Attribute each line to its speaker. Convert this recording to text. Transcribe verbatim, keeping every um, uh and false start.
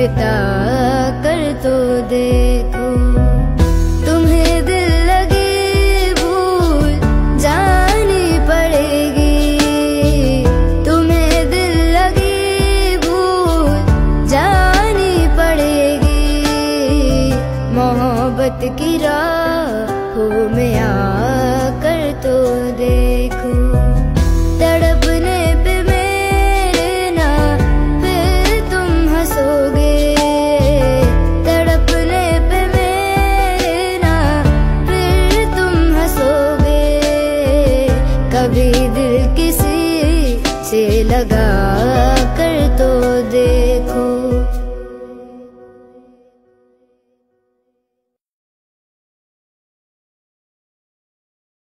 Speaker 1: बिता कर तो देखो। तुम्हें दिल लगी भूल जानी पड़ेगी, तुम्हें दिल लगी भूल जानी पड़ेगी। मोहब्बत की राहों में आकर तो देखो। तड़पने पे मेरे ना फिर तुम हंसोगे, तड़पने पे मेरे ना फिर तुम हंसोगे। कभी दिल किसी से लगा कर तो देखो।